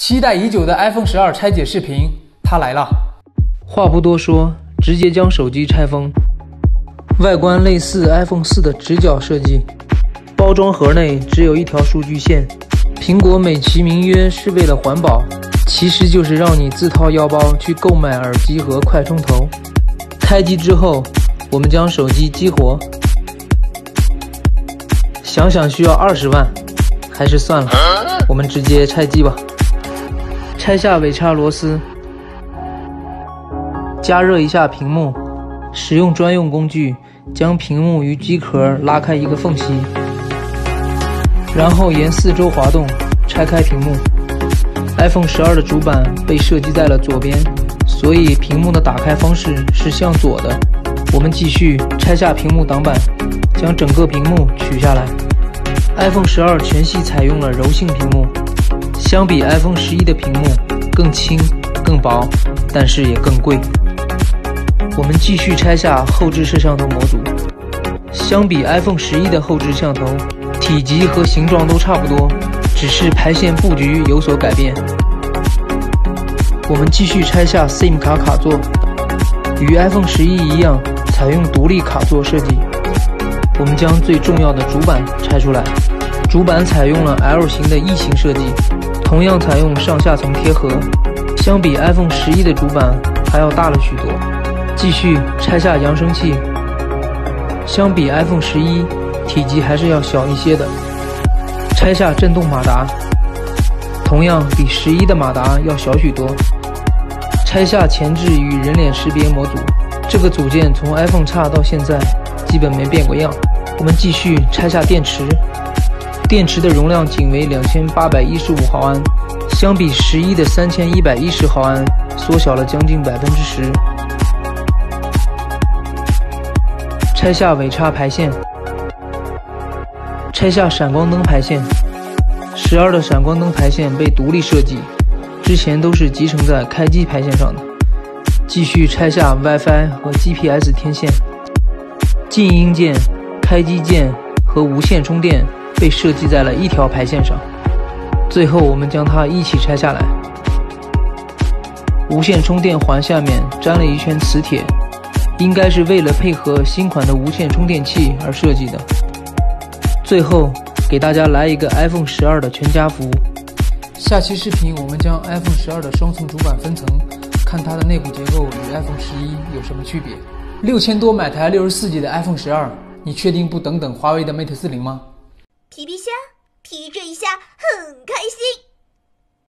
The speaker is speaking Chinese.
期待已久的 iPhone 12拆解视频，它来了。 话不多说，直接将手机拆封。外观类似 iPhone 4的直角设计，包装盒内只有一条数据线。苹果美其名曰是为了环保，其实就是让你自掏腰包去购买耳机和快充头。开机之后，我们将手机激活。想想需要20万，还是算了，我们直接拆机吧。拆下尾插螺丝，加热一下屏幕，使用专用工具将屏幕与机壳拉开一个缝隙，然后沿四周滑动拆开屏幕。iPhone 12的主板被设计在了左边，所以屏幕的打开方式是向左的。我们继续拆下屏幕挡板，将整个屏幕取下来。iPhone 12全系采用了柔性屏幕，相比 iPhone 11的屏幕更轻更薄，但是也更贵。我们继续拆下后置摄像头模组，相比 iPhone 11的后置摄像头，体积和形状都差不多，只是排线布局有所改变。我们继续拆下 SIM 卡卡座，与 iPhone 11一样，采用独立卡座设计。我们将最重要的主板拆出来，主板采用了 L 型的异形设计，同样采用上下层贴合，相比 iPhone 11的主板还要大了许多。继续拆下扬声器，相比 iPhone 11体积还是要小一些的。拆下震动马达，同样比11的马达要小许多。拆下前置与人脸识别模组，这个组件从 iPhone X 到现在基本没变过样。我们继续拆下电池，电池的容量仅为2815毫安，相比11的3110毫安缩小了将近10%。拆下尾插排线，拆下闪光灯排线。12的闪光灯排线被独立设计，之前都是集成在开机排线上的。继续拆下 WiFi 和 GPS 天线。静音键、开机键和无线充电被设计在了一条排线上。最后我们将它一起拆下来。无线充电环下面粘了一圈磁铁，应该是为了配合新款的无线充电器而设计的。最后给大家来一个 iPhone 12的全家福。 下期视频我们将 iPhone 12的双层主板分层，看它的内部结构与 iPhone 11有什么区别。6000多买台64G 的 iPhone 12，你确定不等华为的 Mate 40吗？ 皮皮虾，皮这一下很开心。